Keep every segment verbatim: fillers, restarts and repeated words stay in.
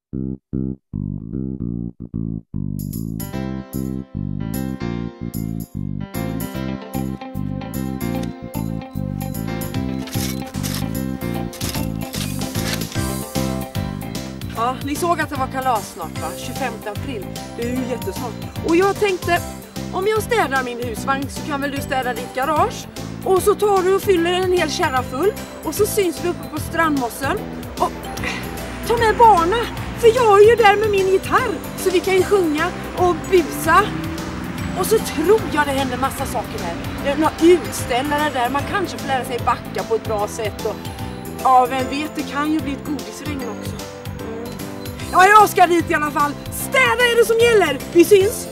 Ja, ni såg att det var kalas snart, va? tjugofemte april. Det är ju jättesnart. Och jag tänkte, om jag städar min husvagn så kan väl du städa ditt garage. Och så tar du och fyller en hel kärra full. Och så syns vi uppe på strandmossen. Och ta med barnen. För jag är ju där med min gitarr. Så vi kan ju sjunga och busa. Och så tror jag det händer massa saker där. Det är några utställare där. Man kanske får lära sig backa på ett bra sätt. Och ja, vem vet, det kan ju bli ett godisregn också. Ja, jag ska dit i alla fall. Städa är det som gäller. Vi syns.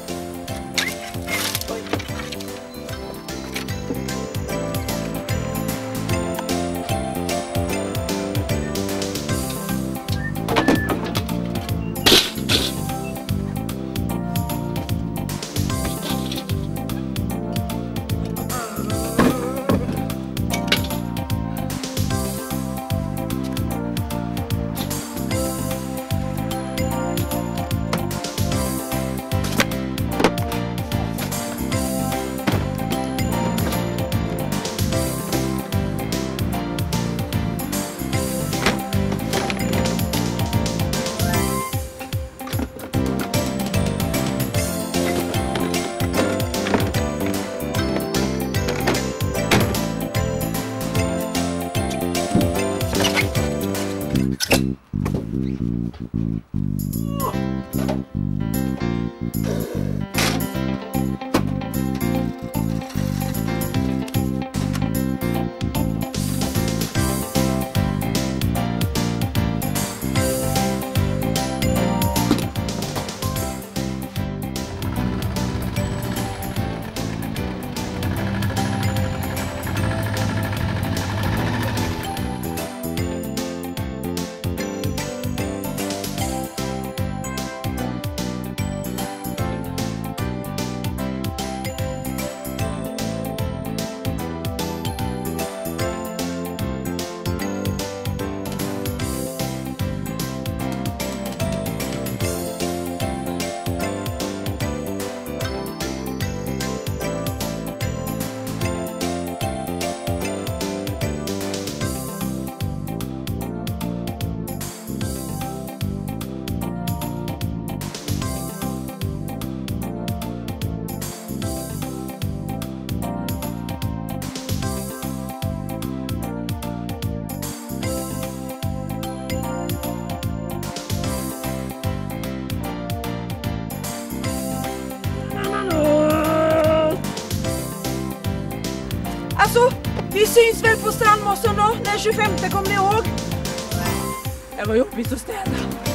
Alltså, vi syns väl på strandmossen då, den tjugofemte, kommer ni ihåg? Det var jobbigt att städa.